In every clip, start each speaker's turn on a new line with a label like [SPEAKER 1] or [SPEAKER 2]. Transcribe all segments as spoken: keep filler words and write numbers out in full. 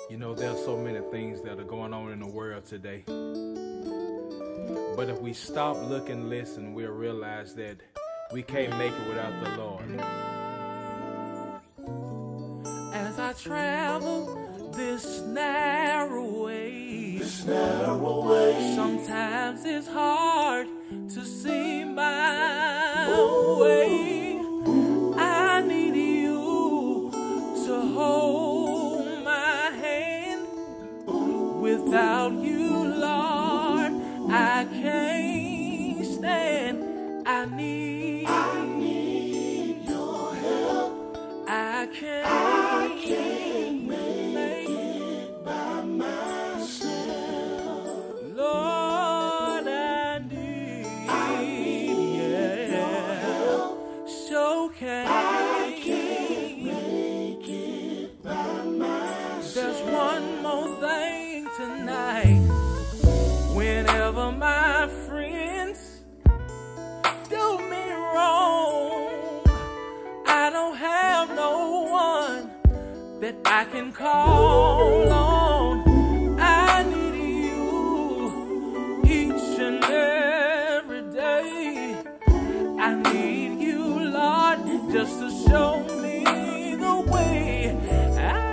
[SPEAKER 1] You know, there's so many things that are going on in the world today. But if we stop, look, and listen, we'll realize that we can't make it without the Lord. As I travel this narrow way,
[SPEAKER 2] this narrow way,
[SPEAKER 1] sometimes it's hard to see my way. I need you to hold my hand. Without you, Lord, I can't stand. I need,
[SPEAKER 2] I need your help.
[SPEAKER 1] I can't,
[SPEAKER 2] I can't make it by myself.
[SPEAKER 1] Lord, I need,
[SPEAKER 2] I need
[SPEAKER 1] yeah,
[SPEAKER 2] your help.
[SPEAKER 1] So can
[SPEAKER 2] I can't make it by myself.
[SPEAKER 1] There's one more thing tonight. Whenever my friends do me wrong, I don't have no one that I can call on. I need you each and every day. I need you, Lord, just to show me the way. I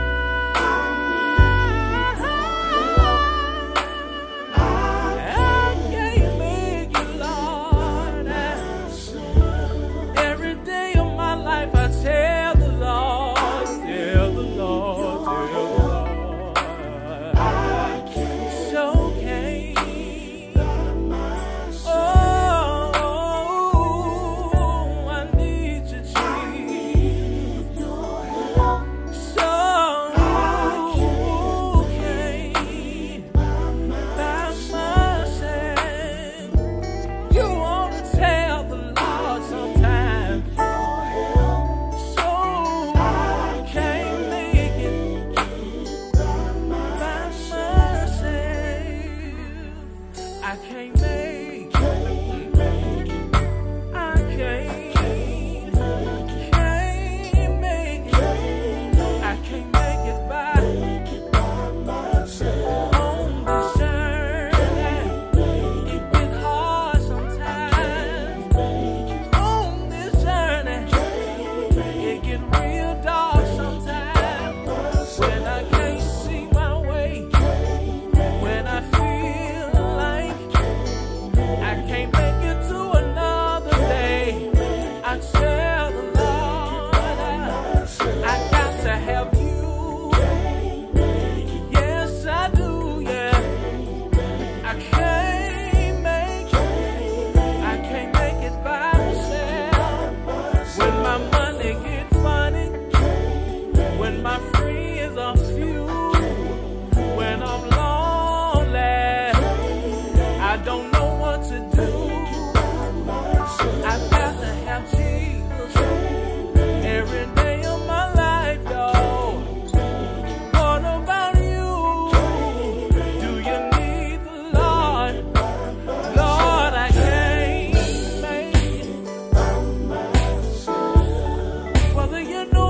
[SPEAKER 1] I can't make, can't make it. I can't, can't make it. I can't make it by,
[SPEAKER 2] make it by myself.
[SPEAKER 1] On this journey, it get hard sometimes. On this journey, it get real dark sometimes. When I can't see my way, when I feel like I can't make it to another day, I tell the Lord I, I got to have you. Yes, I do, yeah. I can't make it, I can't make it by myself. When my money get funny, when my friends are few, when I'm lonely, I don't know what to do. I've got to have Jesus every day of my life, y'all. What about you? Do you need the Lord? Lord, I can't make it. Whether you know